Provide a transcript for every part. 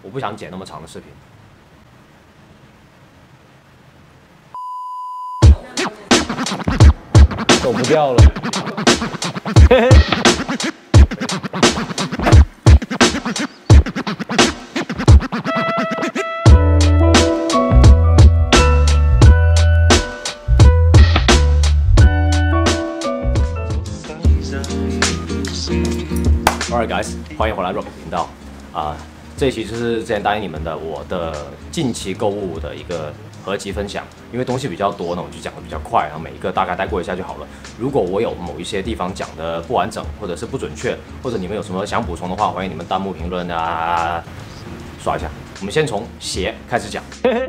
我不想剪那么长的视频。走不掉了。Alright guys， 欢迎回来 Rock 频道这一期就是之前答应你们的我的近期购物的一个合集分享，因为东西比较多呢，我就讲的比较快，然后每一个大概带过一下就好了。如果我有某一些地方讲的不完整，或者是不准确，或者你们有什么想补充的话，欢迎你们弹幕评论刷一下。我们先从鞋开始讲。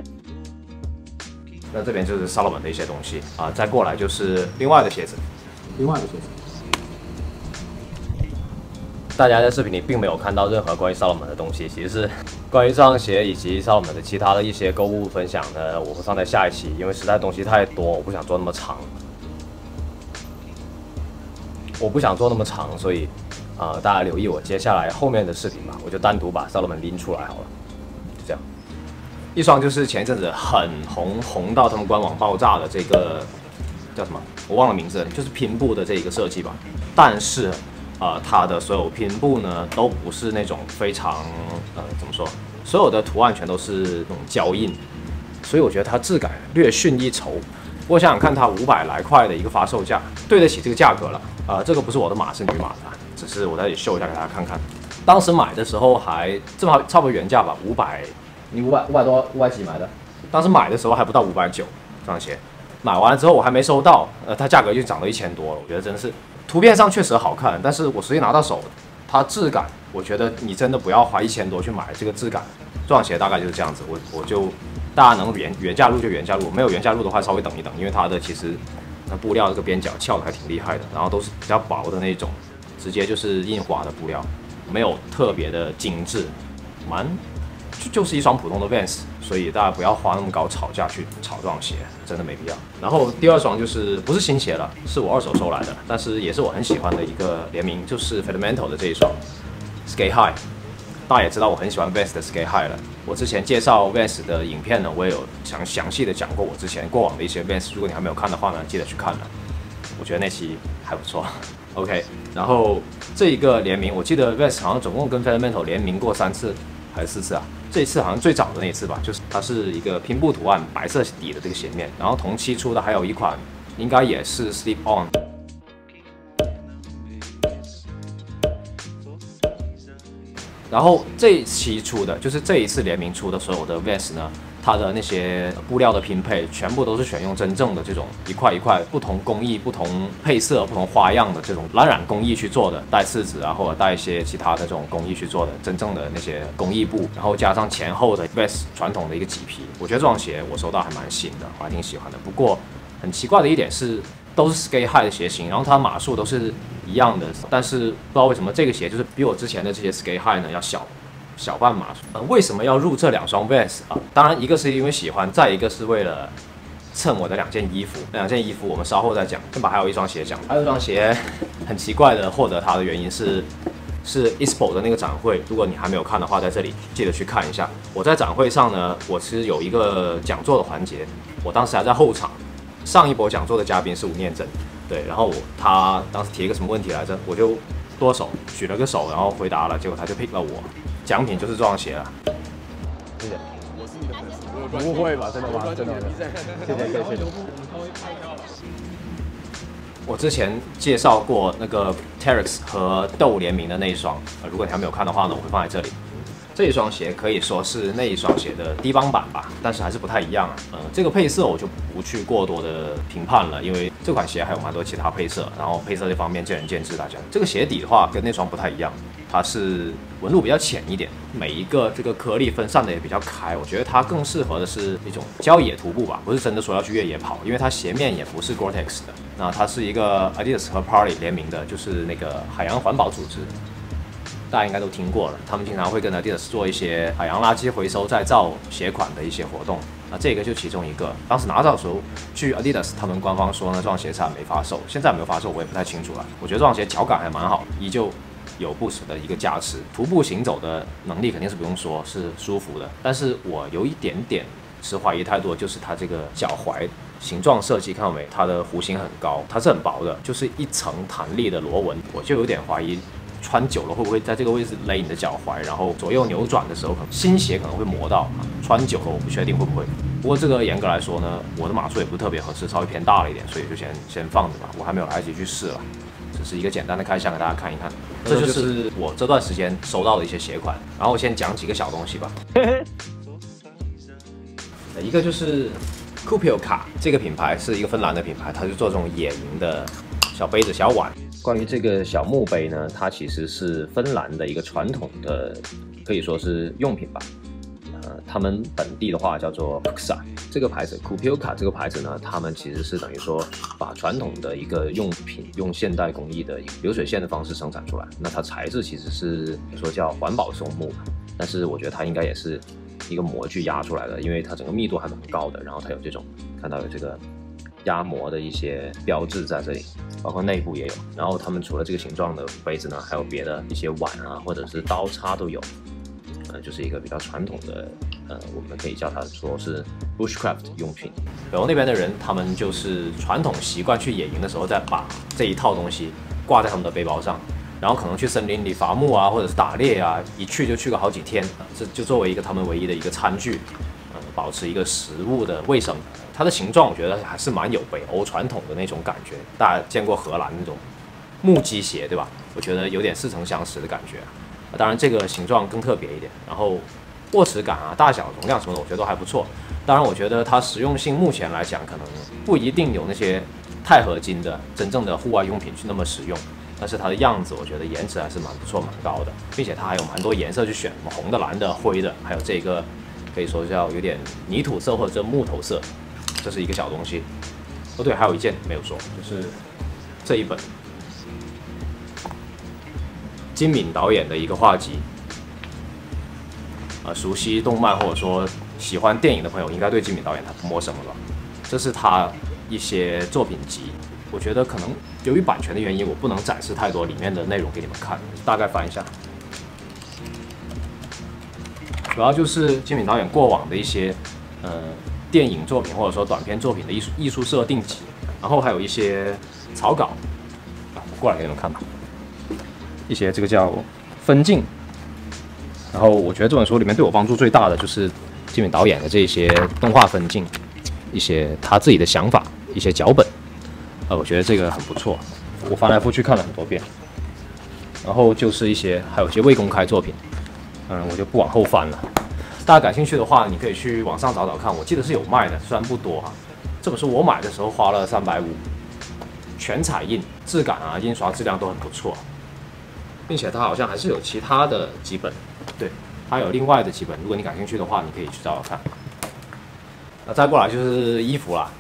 那这边就是 Salomon 的一些东西再过来就是另外的鞋子。大家在视频里并没有看到任何关于 Salomon 的东西，其实是关于这双鞋以及 Salomon 的其他的一些购物分享呢，我会放在下一期，因为实在东西太多，我不想做那么长。所以大家留意我接下来后面的视频吧，我就单独把 Salomon 拎出来好了，就这样。一双就是前一阵子很红到他们官网爆炸的这个叫什么？我忘了名字，就是拼布的这一个设计吧，但是。它的所有拼布呢，都不是那种非常怎么说？所有的图案全都是那种胶印，所以我觉得它质感略逊一筹。不过想想看，它500来块的一个发售价，对得起这个价格了。这个不是我的码，是女码的，只是我在这里秀一下给大家看看。当时买的时候还差不多原价吧，500，你500多500几买的？当时买的时候还不到590这双鞋，买完了之后我还没收到，它价格就涨到1000多了，我觉得真的是。图片上确实好看，但是我实际拿到手，它质感，我觉得你真的不要花1000多去买这个质感。这双鞋大概就是这样子，我就大家能原价入就原价入，没有原价入的话稍微等一等，因为它的其实那布料这个边角翘的还挺厉害的，然后都是比较薄的那种，直接就是印花的布料，没有特别的精致，就是一双普通的 Vans， 所以大家不要花那么高炒价去炒这双鞋，真的没必要。然后第二双就是不是新鞋了，是我二手收来的，但是也是我很喜欢的一个联名，就是 Fundamental 的这一双 Skate High。大家也知道我很喜欢 Vans 的 Skate High 了。我之前介绍 Vans 的影片呢，我也有详细的讲过我之前过往的一些 Vans， 如果你还没有看的话呢，记得去看了。我觉得那期还不错。OK， 然后这一个联名，我记得 Vans 好像总共跟 Fundamental 联名过3次还是4次啊？这一次好像最早的那一次吧，就是它是一个拼布图案，白色底的这个鞋面，然后同期出的还有一款，应该也是 Slip On。然后这一期出的，就是这一次联名出的所有的 Vans 呢，它的那些布料的拼配，全部都是选用真正的这种一块一块不同工艺、不同配色、不同花样的这种蓝染工艺去做的，带刺子啊，或者带一些其他的这种工艺去做的，真正的那些工艺布，然后加上前后的 Vans 传统的一个麂皮，我觉得这双鞋我收到还蛮新的，我还挺喜欢的。不过很奇怪的一点是，都是 Skate High 的鞋型，然后它码数都是一样的，但是不知道为什么这个鞋就是比我之前的这些 Skate High 呢要小半码数。为什么要入这2双 Vans 啊？当然一个是因为喜欢，再一个是为了蹭我的2件衣服。那2件衣服我们稍后再讲。先把还有一双鞋讲。还有一双鞋很奇怪的获得它的原因是 ISPO 的那个展会，如果你还没有看的话，在这里记得去看一下。我在展会上呢，我其实有一个讲座的环节，我当时还在后场。上一波讲座的嘉宾是吴念真，对，然后他当时提一个什么问题来着，我就剁手举了个手，然后回答了，结果他就 pick 了我，奖品就是这双鞋了。谢谢。 我是你的粉丝， 不会吧？真的吗？真的。谢谢。我之前介绍过那个 Terrex 和豆联名的那一双，如果你还没有看的话呢，我会放在这里。这一双鞋可以说是那一双鞋的低帮版吧，但是还是不太一样这个配色我就不去过多的评判了，因为这款鞋还有蛮多其他配色，然后配色这方面见仁见智。大家这个鞋底的话跟那双不太一样，它是纹路比较浅一点，每一个这个颗粒分散的也比较开。我觉得它更适合的是一种郊野徒步吧，不是真的说要去越野跑，因为它鞋面也不是 Gore-Tex 的，那它是一个 Adidas 和 Parley 联名的，就是那个海洋环保组织。大家应该都听过了，他们经常会跟 Adidas 做一些海洋垃圾回收再造鞋款的一些活动，这个就其中一个。当时拿到的时候，据 Adidas 他们官方说呢，这双鞋是还没发售，现在有没有发售我也不太清楚了。我觉得这双鞋脚感还蛮好，依旧有 Boost 的一个加持，徒步行走的能力肯定是不用说，是舒服的。但是我有一点点持怀疑态度，就是它这个脚踝形状设计，看到没？它的弧形很高，它是很薄的，就是一层弹力的螺纹，我就有点怀疑。穿久了会不会在这个位置勒你的脚踝，然后左右扭转的时候，可能新鞋可能会磨到。穿久了我不确定会不会。不过这个严格来说呢，我的码数也不是特别合适，稍微偏大了一点，所以就先放着吧。我还没有来得及去试了，只是一个简单的开箱给大家看一看。这就是我这段时间收到的一些鞋款。然后我先讲几个小东西吧。一个就是 Kupioka 这个品牌是一个芬兰的品牌，它是做这种野营的小杯子、小碗。关于这个小木杯呢，它其实是芬兰的一个传统的，可以说是用品吧。他们本地的话叫做 Puxa 这个牌子 ，Kupioka 这个牌子呢，他们其实是等于说把传统的一个用品用现代工艺的流水线的方式生产出来。那它材质其实是说叫环保松木，但是我觉得它应该也是一个模具压出来的，因为它整个密度还蛮高的，然后它有这种看到有这个压模的一些标志在这里，包括内部也有。然后他们除了这个形状的杯子呢，还有别的一些碗啊，或者是刀叉都有。就是一个比较传统的，我们可以叫它说是 bushcraft 用品。北欧那边的人，他们就是传统习惯去野营的时候，再把这一套东西挂在他们的背包上，然后可能去森林里伐木啊，或者是打猎啊，一去就去个好几天，这就作为一个他们唯一的一个餐具，保持一个食物的卫生。它的形状我觉得还是蛮有北欧传统的那种感觉。大家见过荷兰那种木屐鞋对吧？我觉得有点似曾相识的感觉。当然，这个形状更特别一点，然后握持感啊、大小、容量什么的，我觉得都还不错。当然，我觉得它实用性目前来讲，可能不一定有那些钛合金的真正的户外用品去那么实用。但是它的样子，我觉得颜值还是蛮不错、蛮高的，并且它还有蛮多颜色去选，什么红的、蓝的、灰的，还有这个可以说叫有点泥土色或者木头色，这是一个小东西。哦，对，还有一件没有说，就是这一本。金敏导演的一个画集，熟悉动漫或者说喜欢电影的朋友，应该对金敏导演他不陌生了吧？这是他一些作品集，我觉得可能由于版权的原因，我不能展示太多里面的内容给你们看，大概翻一下。主要就是金敏导演过往的一些电影作品或者说短片作品的艺术设定集，然后还有一些草稿，过来给你们看吧。一些这个叫分镜，然后我觉得这本书里面对我帮助最大的就是金敏导演的这些动画分镜，一些他自己的想法，一些脚本，我觉得这个很不错，我翻来覆去看了很多遍。然后就是还有一些未公开作品，我就不往后翻了。大家感兴趣的话，你可以去网上找找看，我记得是有卖的，虽然不多哈。这本书我买的时候花了350，全彩印，质感啊、印刷质量都很不错。并且它好像还是有其他的几本，对，它有另外的几本。如果你感兴趣的话，你可以去找找看。那再过来就是衣服啦，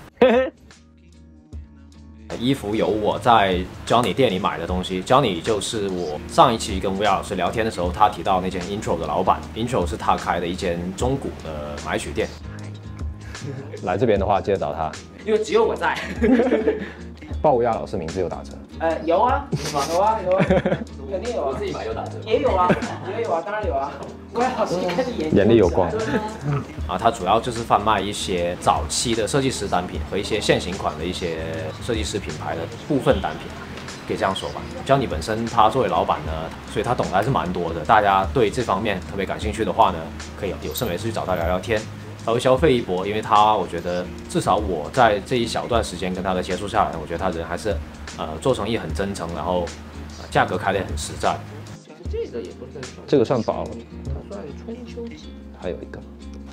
衣服有我在 Johnny 店里买的东西。Johnny 就是我上一期跟吴老师聊天的时候，他提到那间 Intro 的老板 ，Intro 是他开的一间中古的买取店。来这边的话，记得找他， 因为只有我在。 报吴老师名字有打折。 有啊，有啊，肯定有啊， 自己买有打折， 也有啊，当然有啊。吴老师一开始眼里有光啊！它主要就是贩卖一些早期的设计师单品和一些现行款的一些设计师品牌的部分单品，可以这样说吧。Johnny本身他作为老板呢，所以他懂得还是蛮多的。大家对这方面特别感兴趣的话呢，可以有事没事去找他聊聊天。稍微消费一波，因为我觉得至少我在这一小段时间跟他的接触下来，我觉得他人还是做生意很真诚，然后价格开得很实在。 其实这个也不算薄， 这个算薄了， 它算春秋级。 还有一个，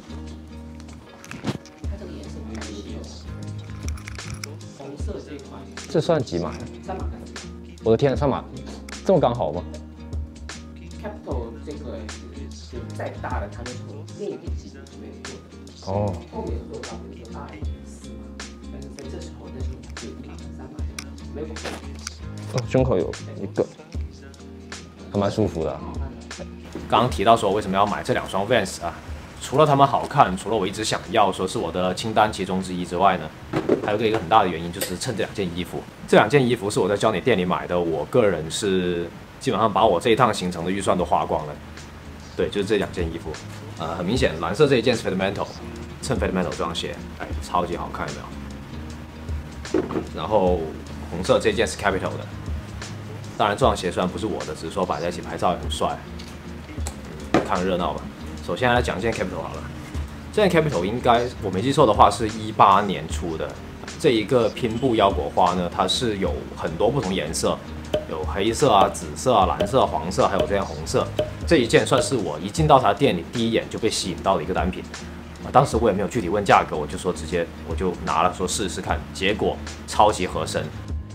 它这个颜色很稀有，红色这一款， 这算几码 3码。 我的天，3码，这么刚好吗 ？Capital 这个是再大的，它那种另一个级别是没有做的。 哦， 后面做到比如说大一点4码，但是在这时候那时候就1码和3码没有。 胸口有一个，还蛮舒服的。刚刚提到说为什么要买这2双 Vans 啊？除了它们好看，除了我一直想要说是我的清单其中之一之外呢，还有一个很大的原因就是趁这2件衣服。这2件衣服是我在Johnny店里买的，我个人是基本上把我这一趟行程的预算都花光了。对，就是这2件衣服。很明显，蓝色这一件是 Fundamental， 衬 Fundamental 这双鞋，哎，超级好看，有没有？然后红色这件是 Capital 的。当然，这双鞋虽然不是我的，只是说摆在一起拍照也很帅。看个热闹吧。首先来讲一件 Capital 好了。这件 Capital 应该我没记错的话是18年出的。这一个拼布腰果花呢，它是有很多不同颜色，有黑色啊、紫色啊、蓝色、黄色，还有这件红色。这一件算是我一进到他店里第一眼就被吸引到的一个单品。当时我也没有具体问价格，我就说直接我就拿了说试试看，结果超级合身。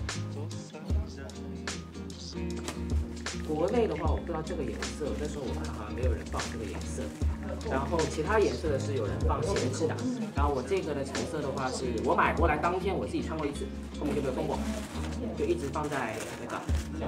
国内的话，我不知道这个颜色，那时候我看好像没有人放这个颜色。然后其他颜色的是有人放闲置的。然后我这个的成色的话，是我买过来当天我自己穿过一次，后面就没有动过，就一直放在那个。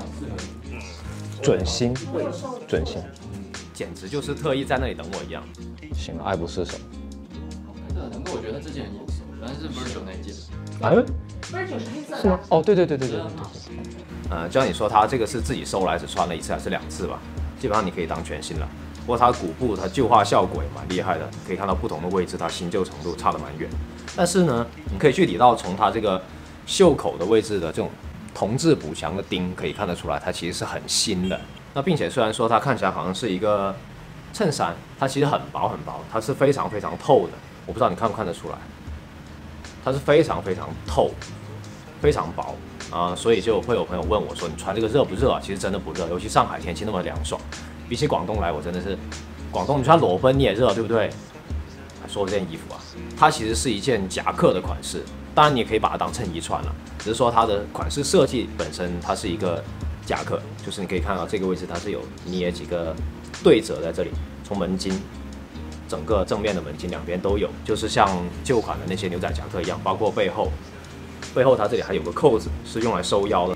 准新，准新， 简直就是特意在那里等我一样。 行了，爱不释手。 难怪我觉得这件很眼熟，原来是 Virgil 那一件。 哎 Virgil 是黑色的。 是吗？哦，对。 就像你说，它这个是自己收来只穿了1次还是2次吧？基本上你可以当全新了。不过它骨部它旧化效果也蛮厉害的，可以看到不同的位置它新旧程度差得蛮远。但是呢，你可以具体到从它这个袖口的位置的这种铜质补强的钉可以看得出来，它其实是很新的。那并且虽然说它看起来好像是一个衬衫，它其实很薄很薄，它是非常非常透的。我不知道你看不看得出来，它是非常非常透，非常薄啊，所以就会有朋友问我说：“你穿这个热不热啊？”其实真的不热，尤其上海天气那么凉爽。比起广东来，我真的是广东，你穿裸奔你也热，对不对？说这件衣服啊，它其实是一件夹克的款式，当然你也可以把它当衬衣穿了，只是说它的款式设计本身它是一个夹克，就是你可以看到这个位置它是有捏几个对折在这里，从门襟整个正面的门襟两边都有，就是像旧款的那些牛仔夹克一样，包括背后它这里还有个扣子是用来收腰的。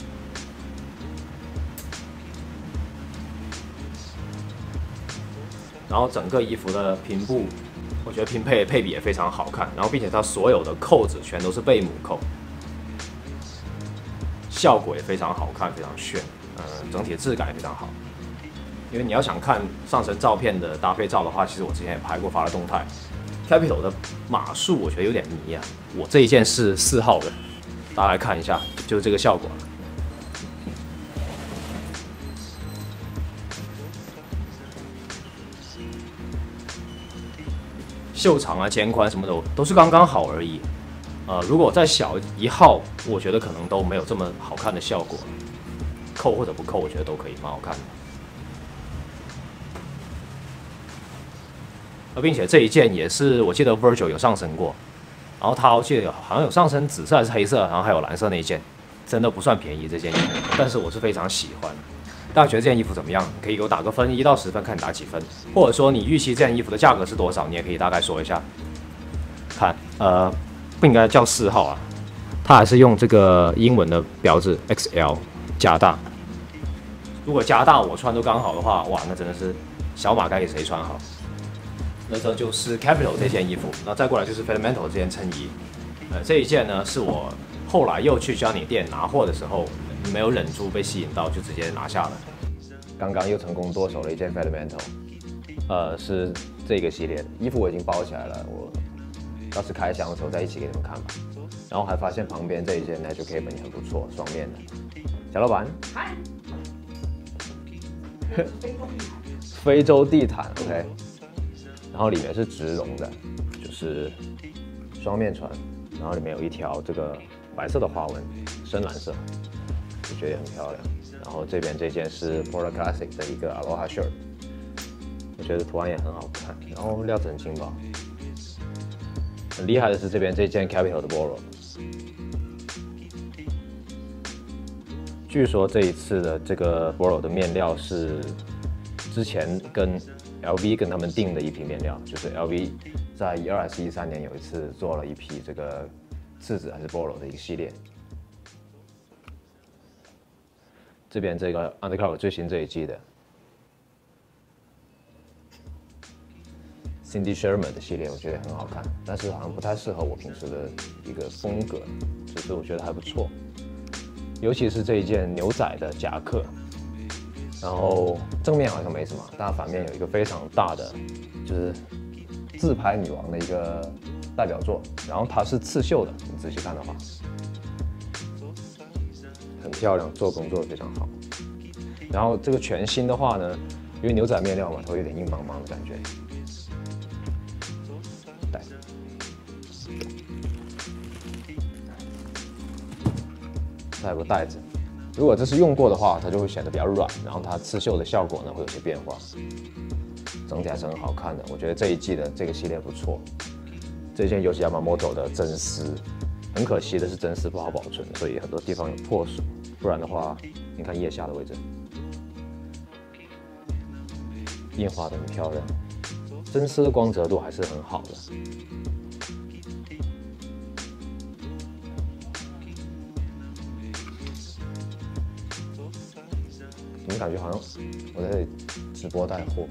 然后整个衣服的拼布，我觉得拼配比也非常好看，然后并且它所有的扣子全都是贝母扣，效果也非常好看，非常炫，整体的质感也非常好。因为你要想看上身照片的搭配照的话，其实我之前也拍过发了动态。Capital 的码数我觉得有点迷啊，我这一件是4号的，大家来看一下，就是这个效果。袖长啊、肩宽什么的都是刚刚好而已。如果再小1号，我觉得可能都没有这么好看的效果。扣或者不扣，我觉得都可以，蛮好看的。并且这一件也是我记得 Virgil 有上身过，然后他我记得好像有上身紫色还是黑色，然后还有蓝色那一件，真的不算便宜这件衣服，但是我是非常喜欢。大家觉得这件衣服怎么样？可以给我打个分，1到10分，看你打几分，或者说你预期这件衣服的价格是多少，你也可以大概说一下。看，不应该叫4号啊，它还是用这个英文的标志 XL 加大。如果加大我穿都刚好的话，哇，那真的是小码该给谁穿好？那这就是 Capital 这件衣服，那再过来就是 Fundamental 这件衬衣。这一件呢是我后来又去 Johnny 店拿货的时候，没有忍住被吸引到，就直接拿下了。刚刚又成功剁手了一件 Fundamental，是这个系列的衣服，我已经包起来了，我到时开箱的时候再一起给你们看吧。然后还发现旁边这一件 Natural Cable 也很不错，双面的。小老板， 嗨， 非洲地毯 ，OK。然后里面是植绒的，就是双面穿，然后里面有一条这个白色的花纹，深蓝色，我觉得也很漂亮。然后这边这件是 Polo Classic 的一个 Aloha Shirt， 我觉得图案也很好看，然后料子很轻薄。很厉害的是这边这件 Capital 的 Polo， 据说这一次的这个 Polo 的面料是之前跟LV 跟他们订的一批面料，就是 LV 在12还是13年有一次做了一批这个次子还是 Polo 的一个系列。这边这个 Undercover 最新这一季的 Cindy Sherman 的系列，我觉得很好看，但是好像不太适合我平时的一个风格，只是我觉得还不错。尤其是这一件牛仔的夹克， 然后正面好像没什么，但反面有一个非常大的，就是自拍女王的一个代表作，然后它是刺绣的，你仔细看的话，很漂亮，做工做得非常好。然后这个全新的话呢，因为牛仔面料嘛，它会有点硬邦邦的感觉。带，它有个带子。如果这是用过的话，它就会显得比较软，然后它刺绣的效果呢会有些变化，整体还是很好看的。我觉得这一季的这个系列不错。这件Yohji Yamamoto的真丝，很可惜的是真丝不好保存，所以很多地方有破损。不然的话，你看腋下的位置，印花的很漂亮，真丝的光泽度还是很好的。怎么感觉好像我在这里直播带货？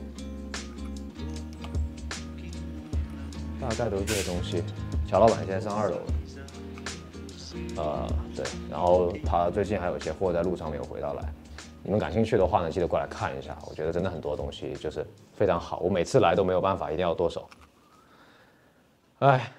大概都是这些东西。乔老板现在上2楼了，对，然后他最近还有一些货在路上没有回到来。你们感兴趣的话呢，记得过来看一下。我觉得真的很多东西就是非常好，我每次来都没有办法，一定要剁手。哎，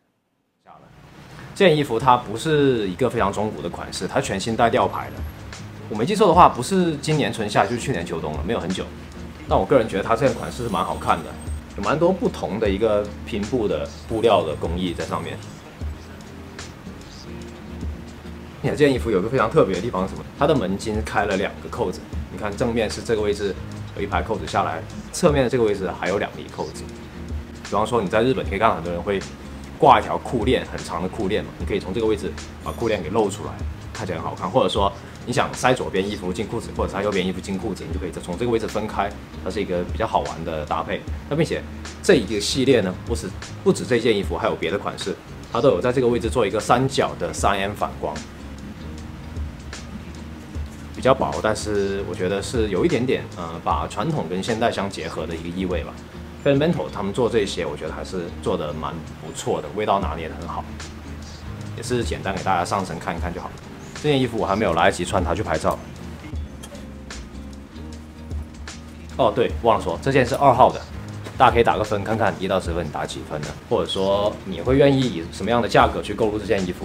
这件衣服它不是一个非常中古的款式，它全新带吊牌的。我没记错的话，不是今年春夏，就是去年秋冬了，没有很久。但我个人觉得它这件款式是蛮好看的，有蛮多不同的一个拼布的布料的工艺在上面。你看这件衣服有个非常特别的地方是什么？它的门襟开了2个扣子，你看正面是这个位置有一排扣子下来，侧面的这个位置还有2粒扣子。比方说你在日本，你可以看到很多人会挂一条裤链，很长的裤链嘛，你可以从这个位置把裤链给露出来，看起来很好看。或者说你想塞左边衣服进裤子，或者塞右边衣服进裤子，你就可以从这个位置分开，它是一个比较好玩的搭配。那并且这一个系列呢，不止这件衣服，还有别的款式，它都有在这个位置做一个3角的3M 反光。比较薄，但是我觉得是有一点点把传统跟现代相结合的一个意味吧。Fundamental 他们做这些，我觉得还是做的蛮不错的，味道拿捏的很好。也是简单给大家上身看一看就好了。这件衣服我还没有来得及穿它去拍照。哦，对，忘了说，这件是2号的，大家可以打个分，看看1到10分你打几分呢？或者说你会愿意以什么样的价格去购入这件衣服？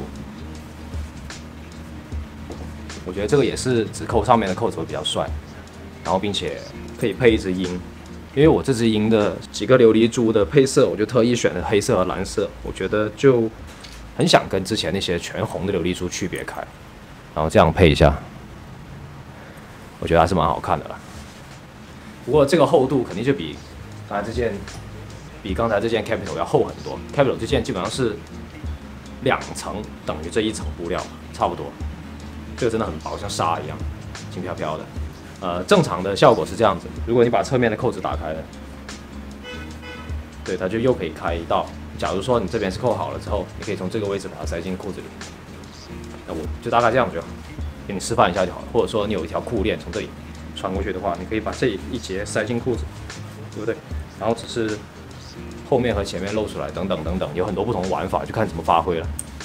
我觉得这个也是指扣上面的扣子会比较帅，然后并且可以配一只鹰，因为我这只鹰的几个琉璃珠的配色，我就特意选了黑色和蓝色，我觉得就很想跟之前那些全红的琉璃珠区别开，然后这样配一下，我觉得还是蛮好看的啦。不过这个厚度肯定就比刚才这件 Capital 要厚很多 ，Capital 这件基本上是2层等于这1层布料，差不多。这个真的很薄，像纱一样，轻飘飘的。正常的效果是这样子，如果你把侧面的扣子打开了，对，它就又可以开一道。假如说你这边是扣好了之后，你可以从这个位置把它塞进裤子里。那我就大概这样就好，给你示范一下就好了。或者说你有一条裤链从这里穿过去的话，你可以把这一节塞进裤子，对不对？然后只是后面和前面露出来，等等等等，有很多不同的玩法，就看怎么发挥了。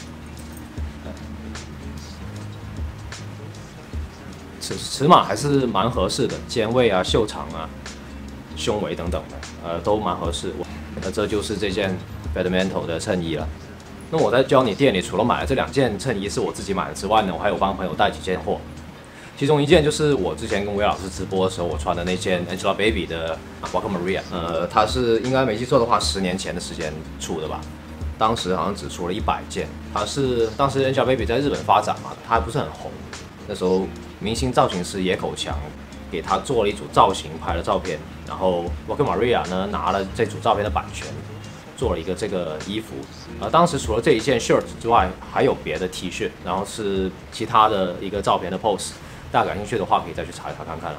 尺码还是蛮合适的，肩位啊、袖长啊、胸围等等的，都蛮合适。那这就是这件 Fundamental 的衬衣了。那我在Johnny店里除了买了这2件衬衣是我自己买的之外呢，我还有帮朋友带几件货。其中一件就是我之前跟魏老师直播的时候我穿的那件 Angelababy 的 Waka Maria， 它是应该没记错的话10年前的时间出的吧。当时好像只出了100件。它是当时 Angelababy 在日本发展嘛，它还不是很红。那时候明星造型师野口强给他做了一组造型拍了照片，然后 Waka Maria 呢拿了这组照片的版权，做了一个这个衣服。当时除了这一件 shirt 之外，还有别的 T 恤，然后是其他的一个照片的 pose。大家感兴趣的话，可以再去查一查看看了。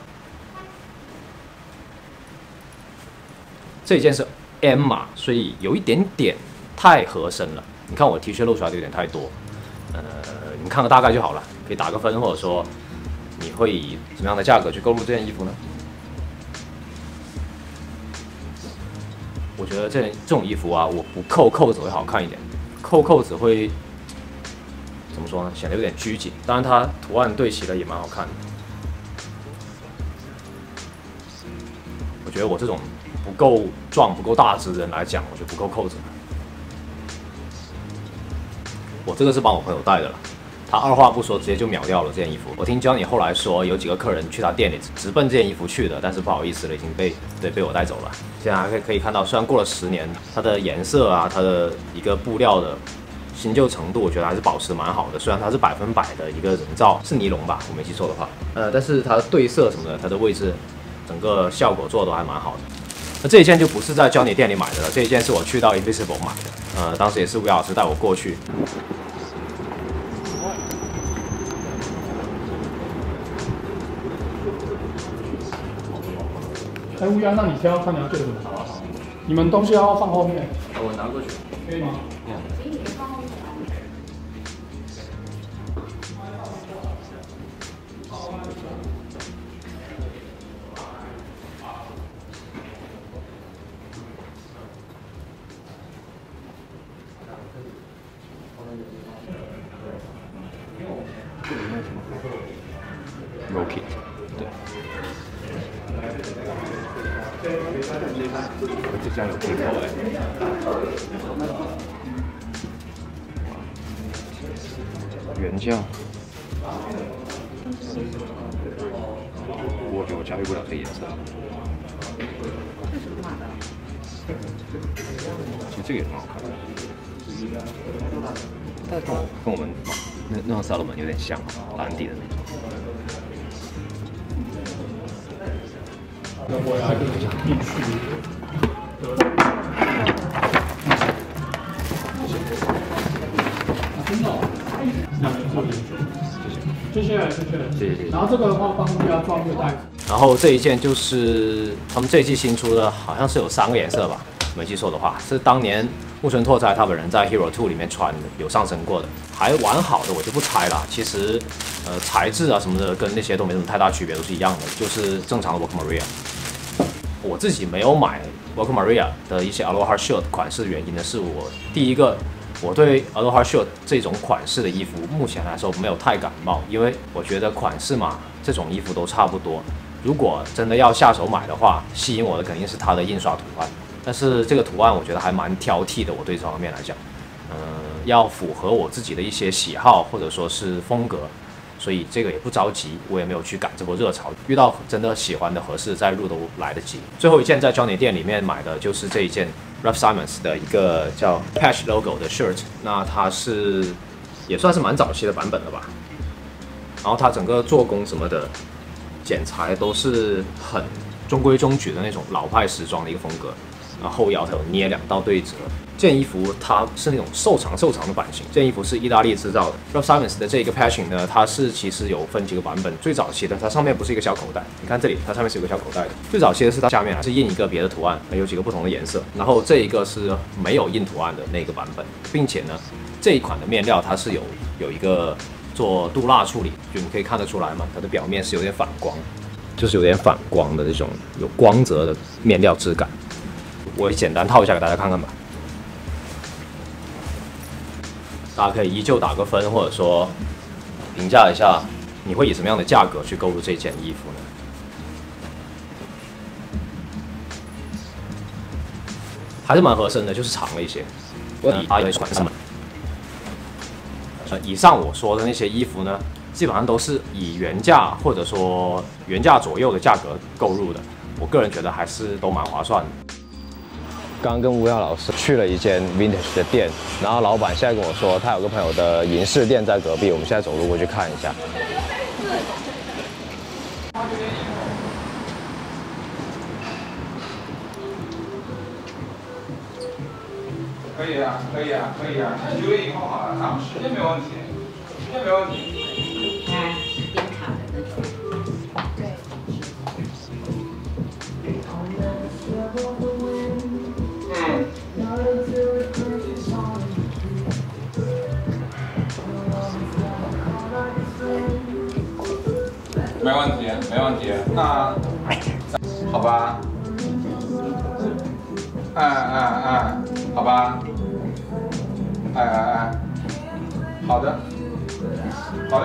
这一件是 M 码，所以有一点点太合身了。你看我 T 恤露出来的有点太多，你看个大概就好了，可以打个分，或者说你会以什么样的价格去购入这件衣服呢？我觉得这种衣服啊，我不扣扣子会好看一点，扣子会怎么说呢？显得有点拘谨。当然它图案对齐了也蛮好看的。 觉得我这种不够壮、不够大只的人来讲，我觉得不够扣子。我这个是帮我朋友带的了，他二话不说直接就秒掉了这件衣服。我听 Johnny 后来说，有几个客人去他店里直奔这件衣服去的，但是不好意思了，已经被我带走了。现在还可以看到，虽然过了10年，它的颜色啊，它的一个布料的新旧程度，我觉得还是保持蛮好的。虽然它是100%的一个人造，是尼龙吧，我没记错的话。但是它的对色什么的，它的位置，整个效果做的都还蛮好的。那这一件就不是在 Johnny 店里买的了，这一件是我去到 Invisible 买的。当时也是吴老师带我过去。 哎，乌鸦，那你挑看你要对什么？你们东西要放后面， 我拿过去。 可以吗？ Rocky， 对。这家有进口哎。原价。我觉得我驾驭不了这颜色。其实这个也蛮好看的，但是跟我们那种 Salomon 有点像，蓝底的那种。 我来跟你讲，必须。真的，2元做研究，谢谢。然后这个的话，帮大家装个袋子。 然后这一件就是他们这一季新出的，好像是有3个颜色吧，没记错的话，是当年木村拓哉他本人在 Hero 2里面穿的，有上身过的，还完好的我就不拆了。其实，材质啊什么的跟那些都没什么太大区别，都是一样的，就是正常的 Walker Maria。我自己没有买 Walker Maria 的一些 Aloha Shirt 款式的原因呢，是我第一个，我对 Aloha Shirt 这种款式的衣服目前来说没有太感冒，因为我觉得款式嘛，这种衣服都差不多。如果真的要下手买的话，吸引我的肯定是它的印刷图案，但是这个图案我觉得还蛮挑剔的，我对这方面来讲，要符合我自己的一些喜好或者说是风格。所以这个也不着急，我也没有去赶这波热潮，遇到真的喜欢的合适再入都来得及。最后一件在 Johnny 店里面买的就是这一件 Raf Simons 的一个叫 Patch Logo 的 shirt， 那它是也算是蛮早期的版本了吧。然后它整个做工什么的剪裁都是很中规中矩的那种老派时装的一个风格，然后后腰它有捏2道对折。这件衣服它是那种瘦长的版型，这件衣服是意大利制造的。Raf Simons 的这个 patching 呢，它是其实有分几个版本。最早期的它上面不是一个小口袋，你看这里它上面是有个小口袋的。最早期的是它下面还是印一个别的图案，有几个不同的颜色。然后这一个是没有印图案的那个版本，并且呢，这一款的面料它是有一个做镀蜡处理，就你可以看得出来嘛，它的表面是有点反光，就是有点反光的这种有光泽的面料质感。我简单套一下给大家看看吧。大家可以依旧打个分，或者说评价一下，你会以什么样的价格去购入这件衣服呢？还是蛮合身的，就是长了一些。以上我说的那些衣服呢，基本上都是以原价或者说原价左右的价格购入的。我个人觉得还是都蛮划算的。 刚跟吴耀老师去了一间 vintage 的店，然后老板现在跟我说，他有个朋友的银饰店在隔壁，我们现在走路过去看一下。 可以啊，可以啊，可以啊，9月1号好了，啊，时间没问题，时间没问题。 看编卡的那种。对。 没问题，没问题。那好吧。好吧。好的，没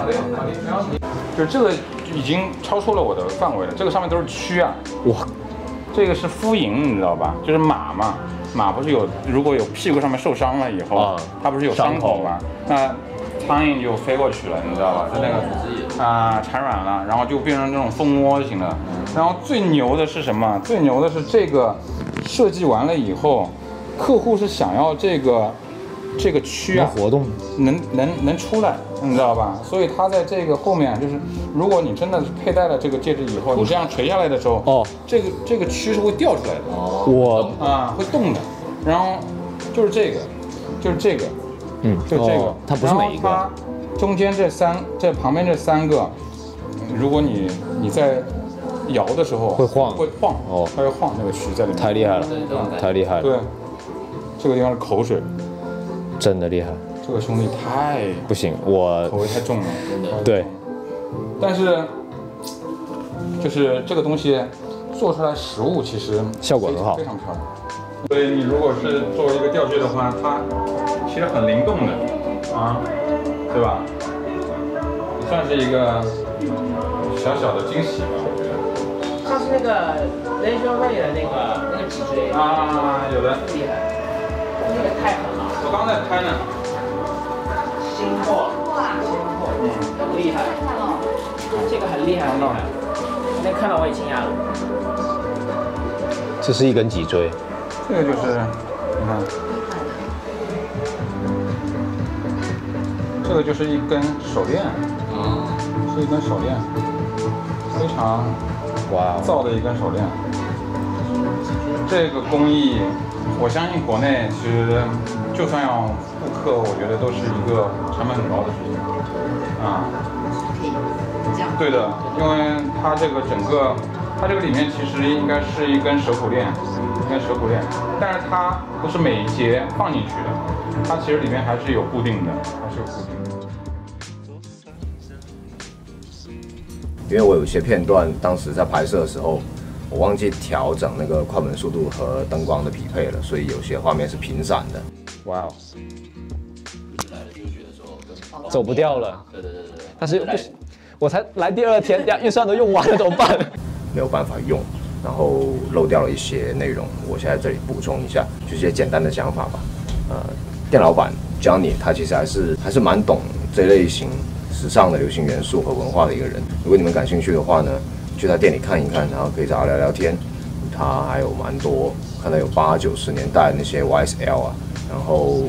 问题。就是这个已经超出了我的范围了，这个上面都是蛆啊。 哇， 这个是肤蝇，你知道吧？就是马嘛，马不是如果有屁股上面受伤了以后，它不是有伤口吗？那苍蝇就飞过去了，你知道吧？就那个产卵了，然后就变成这种蜂窝型的。然后最牛的是什么？最牛的是这个设计完了以后，客户是想要这个蛆啊活动能出来，你知道吧？所以它在这个后面，就是如果你真的是佩戴了这个戒指以后，你这样垂下来的时候，这个蛆是会掉出来的，会动的。然后就是这个，就这个， 它不是每一个， 它中间这旁边这3个，如果你在摇的时候会晃，它会晃，那个蛆在里面， 太厉害了，太厉害了。 对，这个地方是口水。 真的厉害， 这个兄弟太不行，我口味太重了， 对。 但是就是这个东西做出来实物其实效果很好， 非常漂亮。所以你如果是作为一个吊坠的话，它其实很灵动的对吧？算是一个小小的惊喜吧，我觉得。 像是那个Leisure Way的那个脊椎有的厉害，那个太狠了。 我刚在拍呢。 新货，很厉害，这个很厉害，很厉害。那看到我也惊讶了。 这是一根脊椎， 这个就是你看，这个就是一根手链，是一根手链，非常造的一根手链。这个工艺，我相信国内其实就算要复刻，我觉得都是一个成本很高的事情对的，因为它这个整个，它这个里面其实应该是一根手口链，但是它不是每一节放进去的，它其实里面还是有固定的， 因为我有些片段当时在拍摄的时候，我忘记调整那个快门速度和灯光的匹配了，所以有些画面是频闪的。 哇哦！走不掉了。对。但是不行，我才来第2天，预算都用完了，怎么办？ 没有办法用，然后漏掉了一些内容，我现在这里补充一下，就一些简单的想法吧。店老板 Johnny 他其实还是蛮懂这类型时尚的流行元素和文化的一个人。如果你们感兴趣的话呢，去他店里看一看，然后可以找他聊聊天。他还有蛮多，看到有80、90年代那些 YSL 然后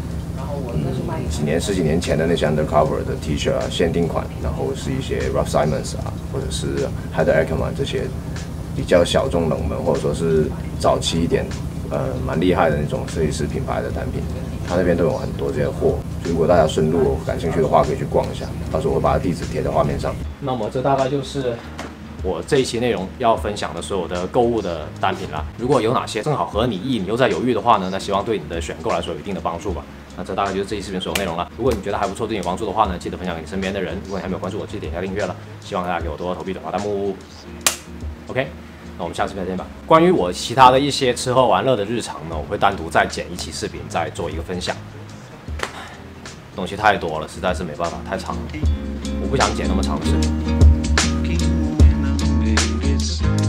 十几年前的那些 Undercover 的 T 恤限定款，然后是一些 Raf Simons 或者是 Heather Ackerman 这些比较小众冷门或者说是早期一点，蛮厉害的那种设计师品牌的单品，他那边都有很多这些货。如果大家顺路感兴趣的话，可以去逛一下，到时候我会把地址贴在画面上。那么这大概就是我这一期内容要分享的所有的购物的单品啦。如果有哪些正好合你意，你又在犹豫的话呢，那希望对你的选购来说有一定的帮助吧。那这大概就是这一视频所有内容了。如果你觉得还不错，对你有帮助的话呢，记得分享给你身边的人。如果你还没有关注我，记得点一下订阅了。希望大家给我多多投币、转发、弹幕。OK， 那我们下次再见吧。关于我其他的一些吃喝玩乐的日常呢，我会单独再剪一期视频，再做一个分享。东西太多了，实在是没办法，太长了，我不想剪那么长的视频。